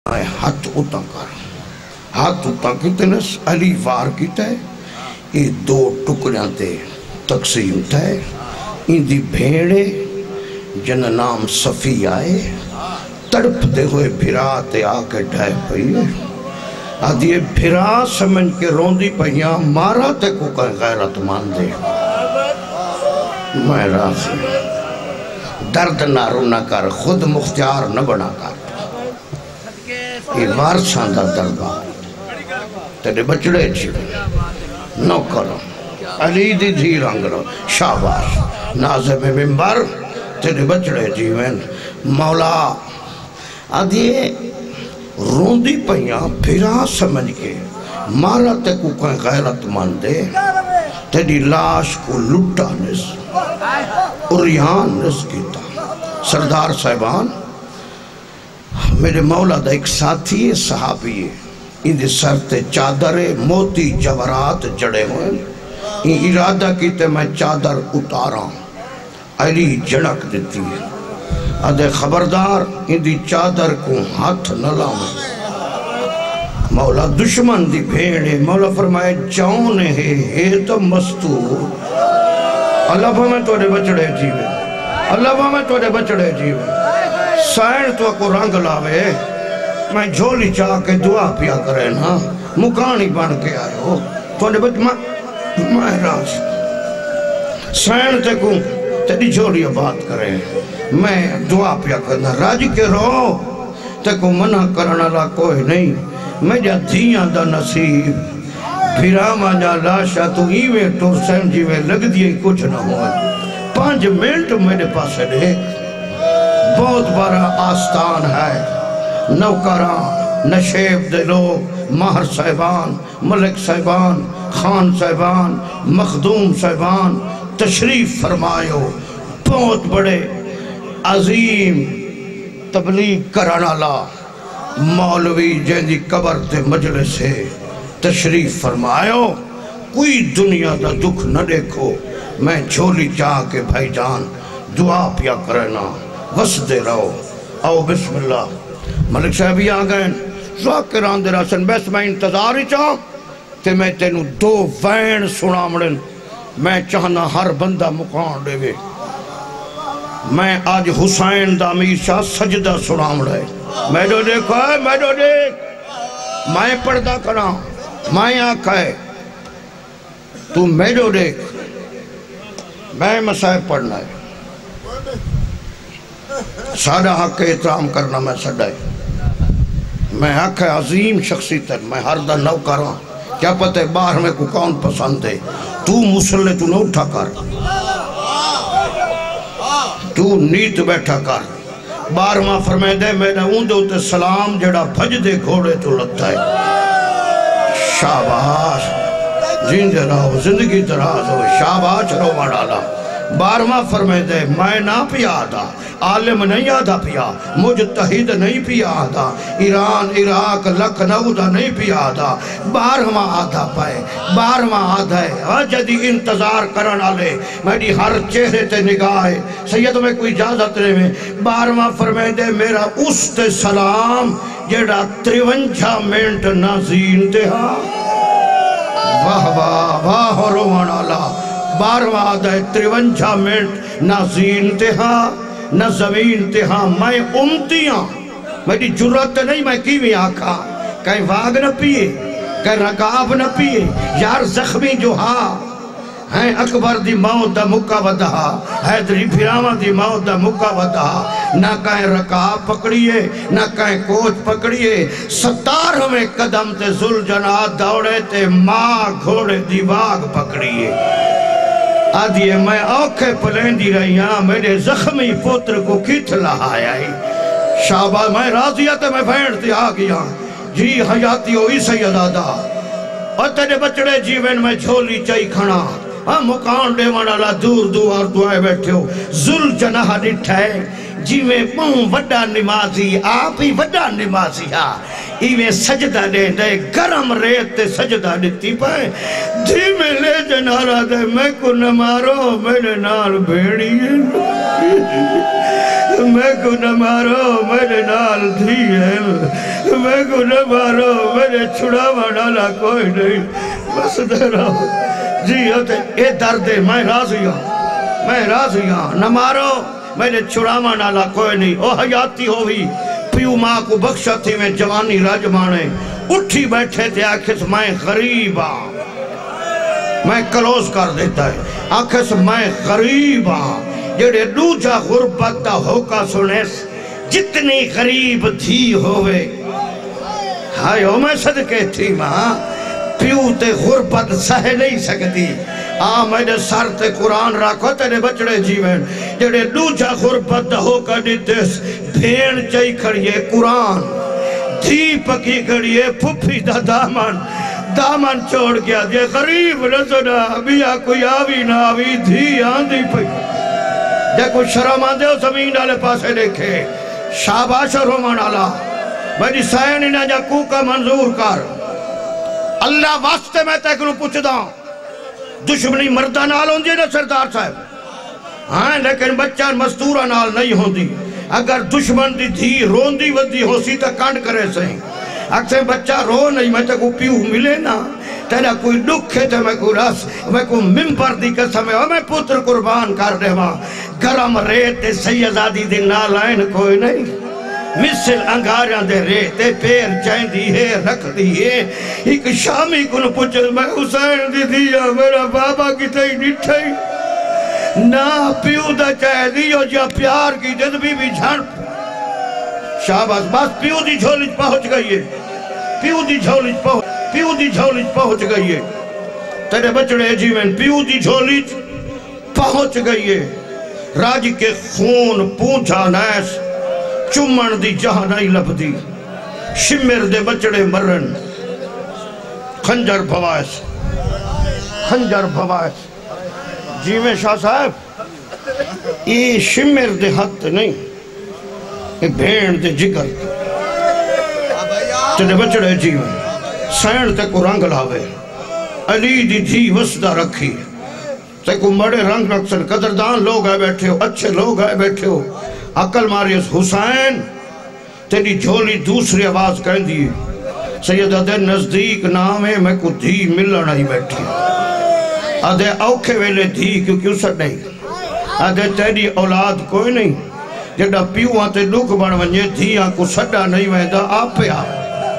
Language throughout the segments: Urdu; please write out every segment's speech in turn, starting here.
ہاتھ اتاں کر ہاتھ اتاں کیتے نس علی وار کیتا ہے یہ دو ٹکڑیاں تے تقسیم تھا ہے ان دی بھیڑے جن نام صفی آئے تڑپ دے ہوئے بھرا تے آکے ڈھائے پئی آدھی یہ بھرا سمجھ کے روندی پئیاں مارا تے کو کہیں غیرت مان دے میں راضی درد نہ رونا کر خود مختار نہ بنا کر یہ وارسان دا دربا تیرے بچڑے جیوے نو کرو علی دی دھی رنگلو شاباش نازم ممبر تیرے بچڑے جیوے مولا آدھیے روندی پہیاں بھرا سمجھ کے مارا تے کو کوئی غیرت مان دے تیری لاش کو لٹا نس اریان نس کیتا سردار صاحبان میرے مولا دا ایک ساتھی ہے صحابی ہے ان دے سر تے چادر موتی جورات جڑے ہوئے ان ارادہ کیتے میں چادر اتارا علی جڑک دیتی ہے آدھے خبردار ان دی چادر کو ہاتھ نہ لاؤں مولا دشمن دی بھیڑے مولا فرمائے جاؤں ہے تو مستور اللہ میں توڑے بچڑے جیوے اللہ میں توڑے بچڑے جیوے سائن تو کو رنگ لاوے میں جھولی چاہ کے دعا پیا کرے نا مکانی بن کے آئے ہو توڑے میں راج سائن تے کو تیری جھولی بات کرے میں دعا پیا کرنا راج کے رو تے کو منع کرنا لا کوئی نہیں میں جا دھیاں دا نصیب بھیرا ماں لاشا تو ایوے ٹور سین جیوے لگ دیئے کچھ نہ ہوئے 5 منٹ میرے پاس دے بہت بڑا آستان ہے نوکران نشیب دے لوگ ماہر صاحبان ملک صاحبان خان صاحبان مخدوم صاحبان تشریف فرمائیو بہت بڑے عظیم تبلیغ کرانا لا مولوی جیندی قبر تے مجلس ہے تشریف فرمائیو کوئی دنیا دا دکھ نہ دیکھو میں جھولی چاہ کے بھائی جان دعا پیا کرنا وس دے رہو آؤ بسم اللہ ملک صاحبی آگئے ذاکران دے رسن بس میں انتظار ہی چاہوں کہ میں تینوں 2 وین سنا مڑن میں چاہنا ہر بندہ مقام دے گے میں آج حسین دا امیر شاہ سجدہ سنا مڑے میں دو دیکھو ہے میں دو دیکھ میں پردہ کرا میں آنکھا ہے تو میں دو دیکھ میں مسائب پڑھنا ہے سادہ حق احترام کرنا میں سڑا ہے میں حق عظیم شخصی تر میں ہر دا نو کرا کیا پتہ ہے باہر میں کو کون پسند ہے تو مسلح تو نہ اٹھا کر تو نیت بیٹھا کر بار ماں فرمائے دے میں نے اون دے ہوتے سلام جڑا بھج دے گھوڑے تو لگتا ہے شاباش جیندے رہو زندگی دراز ہو شاباش رو مڑالا بارواں فرمائے دے میں نہ پیا آدھا عالم نہیں آدھا پیا مجتہد نہیں پیا آدھا ایران عراق لکھنؤ دا نہیں پیا آدھا بارواں آدھا پائے بارواں آدھا ہے جدی انتظار کرن آلے میری ہر چہرے تے نگاہ ہے سید میں کوئی اجازت رہے میں بارواں فرمائے دے میرا اس تے سلام جیڑا 53 منٹ نازین تے ہاں واہ واہ واہ روان آلہ 12واں آدھا 53 منٹ نہ زین تہا نہ زمین تہا میں امتیاں میری جرات نہیں میں کیویں آکھا کہیں واگ نہ پیئے کہیں رکاب نہ پیئے یار زخمی جو ہاں ہیں اکبر دی موت دا مکہ ودہا حیدری بھیراما دی موت دا مکہ ودہا نہ کہیں رکاب پکڑیے نہ کہیں کوچ پکڑیے 17ویں قدم تے ذوالجناح دوڑے تے ماں گھوڑے دی واگ پکڑیے آدھیے میں آنکھیں پلین رہی ہاں میرے زخمی پوتر کو کیت لہایا ہی شابہ میں راضیت میں بھینٹتے آگیا جی حیاتی ہوئی سید آدھا اور تیرے بچڑے جیون میں جھولی چاہی کھنا ہم مکان دے منالا دور دور دعائے بیٹھے ہو ذوالجناح نٹھائے جی میں پوں وڈا نمازی آپ ہی وڈا نمازی ہاں ایویں سجدہ دے دے گرم ریت تے سجدہ دیتی پائے دھی میں لے جنارا دے میں کو نہ مارو میرے نال بھیڑی میں کو نہ مارو میرے نال دھی ہے میں کو نہ مارو میرے چھڑا والا کوئی نہیں بس دے رہا جی ہوتے اے درد ہے میں راضی ہوں نہ مارو میرے چھڑا والا کوئی نہیں او حیاتی ہوئی پیو ماں کو بخشا تھی میں جوانی راجمانے اٹھی بیٹھے تھے آکھس میں غریب ہاں میں کلوز کر دیتا ہے آکھس میں غریب ہاں جڑے دوجا غربت دا ہوکا سنیس جتنی غریب تھی ہوئے ہائے ہو میں صدقے تھی ماں پیو تے غربت سہ نہیں سکتی میرے سر تے قرآن رکھو تیرے بچڑے جیوین جڑے دوجا غربت ہو کا دیتس بھین چاہی کھڑیے قرآن دھی پکی کھڑیے پھپی دا دامن چھوڑ گیا یہ غریب نسنا بیا کوئی آوی نہ آوی دھی آندھی پئی دیکھو شرم آندے ہو زمین ڈالے پاسے دیکھے شاباش رومان اللہ میری سائنی نہ جا کوکا منظور کر اللہ واسطے میں تیکنو پوچھ دا دشمنی مردہ نال ہوں دی نا سردار صاحب ہاں لیکن بچہ مستورہ نال نہیں ہوں دی اگر دشمن دی دھی رون دی ودی ہو سی تا کانڈ کرے سہیں اکسے بچہ رو نہیں میں تے کو پیو ملے نا تیرا کوئی دکھ ہے تے میں کو رس میں کو ممبر دی قسم ہے میں پتر قربان کر دے ماں گرم ریت سیدادی دی نالائن کوئی نہیں مثل انگاریاں دے ریتے پیر چائیں دی ہے رکھ دی ہے ایک شامی کو پوچھل میں حسین دی دیا میرا بابا کی تئی نٹھائی نا پیو دا چاہے دیو جا پیار کی جذبی بھی جھان شاباز بس پیو دی جھولج پہنچ گئی ہے پیو دی جھولج پہنچ گئی ہے تیرے بچڑے جیوین پیو دی جھولج پہنچ گئی ہے راج کے خون پونچھا نیس چمن دی جہاں نہیں لب دی شمر دے بچڑے مرن خنجر بھوائس جی میں شاہ صاحب یہ شمر دے حق نہیں یہ بھین دے جگر تیرے بچڑے جی میں سین تے کو رنگ لاوے علی دی دھی وسدہ رکھی تے کو مڑے رنگ رکھسن قدردان لوگ آئے بیٹھے ہو اچھے لوگ آئے بیٹھے ہو عقل ماریس حسین تیری جھولی دوسری آواز کہیں دی سیدہ دے نزدیک نام ہے میں کو دھی ملن آئی بیٹھی آدھے اوکھے ویلے دھی کیونکہ اسٹ نہیں آدھے تیری اولاد کوئی نہیں جڑا پیو آتے لوگ بڑھ ونجے دھیاں کو سٹا نہیں ویدہ آپ پہ آ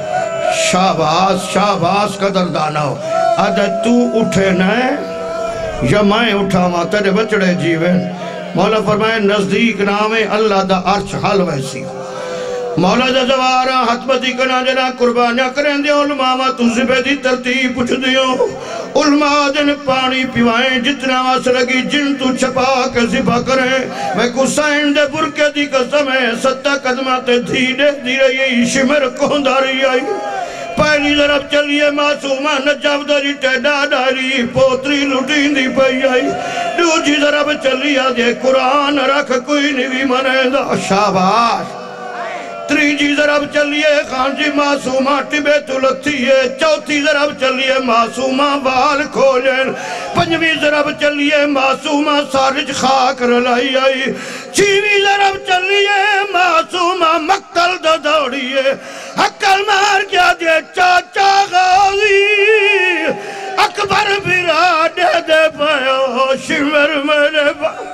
شاباز قدردانہ ہو آدھے تو اٹھے نئے یا میں اٹھا ماں تیرے بچڑے جیوے مولا فرمائے نزدیک نام اللہ دا عرش حال ویسی مولا دا زوارا حتمتی کنا جنا قربانیاں کریں دے علماء تو زبے دی ترتیب پوچھ دیو علماء جن پانی پیوائیں جتنا واس لگی جن تو چھپا کے زبا کریں میں کو سائن دے برکے دی قسم ہے ستہ قدمات دھی دے دی رہی شمر کھونداری آئی پہلی ضرب چلیے معصومہ نجاب داری ٹیڈا داری پوتری لٹین دی پئی آئی دوجی ضرب چلیے دے قرآن رکھ کوئی نوی منے دا شاباش تریجی ضرب چلیے خانجی معصومہ ٹبے تلتھیے چوتھی ضرب چلیے معصومہ وال کھولین پنجویں ضرب چلیے معصومہ سارج خاک رلائی آئی چھویں ضرب چلیے معصومہ مقتل دا دوڑیے حقل مار کیا دے چاچا غازی اکبر برا دے پہو شمر میرے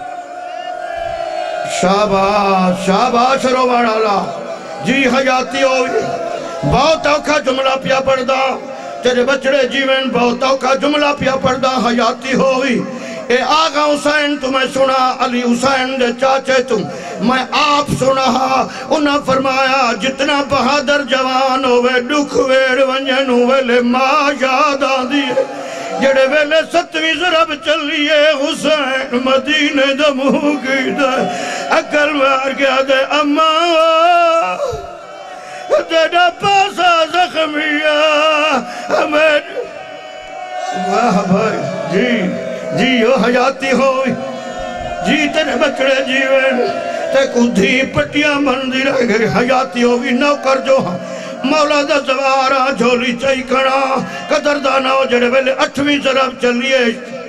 شاباش روان اللہ جی حیاتی ہوئی بہت اوکھا جملہ پیا پڑھدا تیرے بچڑے جیوین بہت اوکھا جملہ پیا پڑھدا حیاتی ہوئی اے آغا حسین تمہیں سنا علی حسین دے چاچے تم میں آپ سنا انہاں فرمایا جتنا بہادر جوان ہوئے دکھ ویڑ ونجن ہوئے لے ماں یاد آدھیے جڑے ویلے ستویں ضرب چلیے حسین مدینے دمو کی دے اکل مار گیا دے اماں تیرا پاسا زخمیہ ہمیں واہ بھائی جی وہ حیاتی ہوئی جی تیرے بچڑے جیوین تے کو دھی پٹیاں بندی رہ گئی حیاتی ہوئی نوکر جو مولا دا زوارا جھولی چاہی کھڑا قدردانا ہو جڑے ویلے 8ویں ضرب چلیے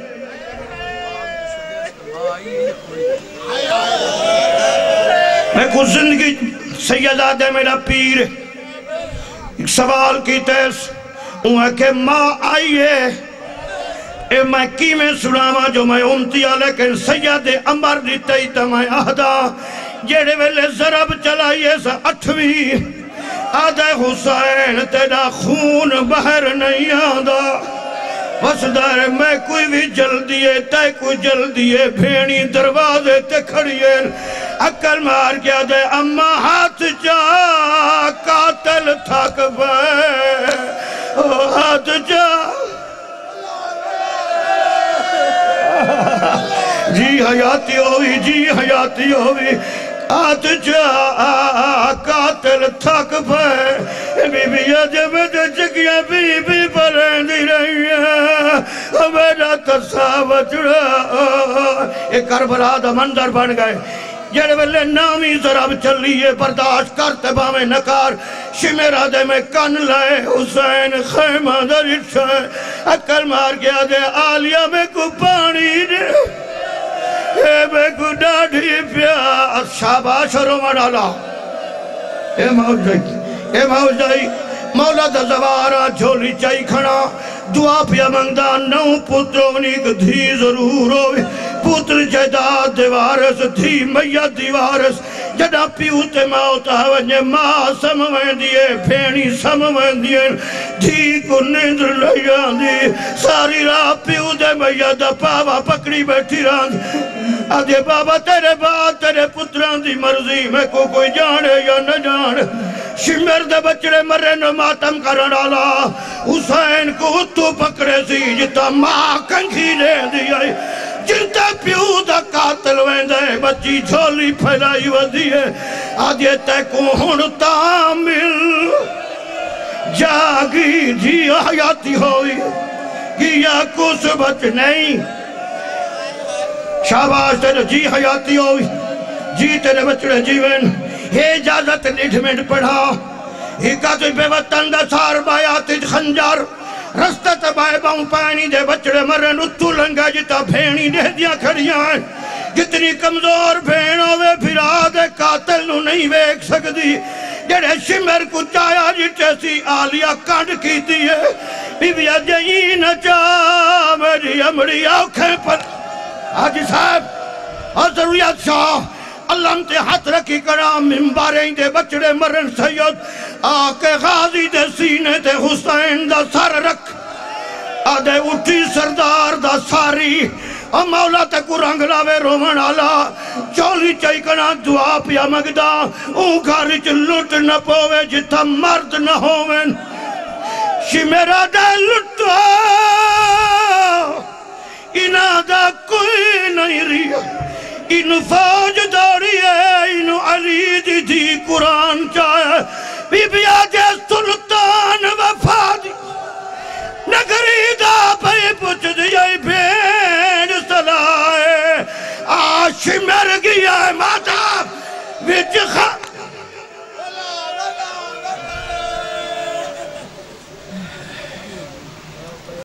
میں کچھ زندگی سیدادہ میرا پیر ایک سوال کی تیس انہیں کہ ماں آئیے اے میں کی میں سناما جو میں امتیا لیکن سید عمر دیتے تا میں آدھا جیڑے ویلے ضرب چلائیے سا 8ویں آدھے حسین تیرا خون بہر نہیں آدھا بس دار میں کوئی بھی جلدیے تے کوئی جلدیے بھینی دروازے تے کھڑیے عقل مار کیا دے اما ہاتھ جا قاتل تھک بے ہاتھ جا جی حیاتی ہوئی جی حیاتی ہوئی ہاتھ جا قاتل تھک پہ بی بی جب چکیاں بی بی پرندی رہی ہے میرا تصاوت رہا ایک کربلا دا منظر بن گئے جڑے ویلے نامی ضرب چلیے برداشت کرتے باویں نکار شمیرہ دے میں کن لائے حسین خیمہ در اٹھائے عقل مار گیا دے آلیہ میں کو پانی دے اے میں کو ڈاڑھی پیار شاباش رومان اللہ اے موجائی مولا دا زوارا جھولی چاہی کھڑا دعا پیا منگدہ نو پترونی کو دھی ضرور ہوئی پتر جائداد دیوارس دھی میت دیوارس جڑا پیوتے موتا ونجے ماں سموین دیئے پھینی سموین دیئے دھی کو نیندر لیان دی ساری راہ پیوتے میت پاوا پکڑی بیٹھی ران آدھے بابا تیرے بات تیرے پتران دی مرضی میں کو کوئی جانے یا نہ جانے شمر دے بچڑے مرے نو ماتم کرن آلا حسین کو تو پکڑے سی جتا ماں کنکھی لے دیا جنتا پیو دا قاتل ویندے بچی جھولی پھیلائی ودیے آدھے تے کو ہنتا مل جاگی جی حیاتی ہوئی کیا کچھ بچ نہیں شاباش تیرے جی حیاتی ہوئی جی تیرے بچڑے جیون یہ اجازت لیٹمنٹ پڑھا ہکا تو بے وطن دا سار بایات خنجر رستہ تبائے باؤں پانی دے بچڑے مرن اتو لنگا جتا بھینی دے دیا کھڑیاں جتنی کمزور بھین ہوئے پھرا دے قاتل نو نہیں ویک سکتی جڑے شمر کو چایا جتے سی آلیہ کانڈ کی دیئے بی بی اجئی نہ چاہ میری امڑی آنکھیں پر حاجی صاحب اور ضروریات شاہ اللہ انتے ہاتھ رکھی کرا ممباریں دے بچڑے مرن سید آکے غازی دے سینے دے حسین دا سر رکھ آدھے اٹھی سردار دا ساری اور مولا تے کو رنگ لاوے رومن آلا چولی چاہی کنا دعا پیا مگدہ اون گھاری چھ لٹ نہ پوے جتا مرد نہ ہوویں شمیرہ دے لٹا انہ دا کوئی نہیں ریا ان فوج دوڑی ہے ان علی دی دی قرآن چاہے بی بی آجے سلطان وفادی نگری دا پہ پچھ دیئے بین صلائے آش مر گیا ہے ماداب وچ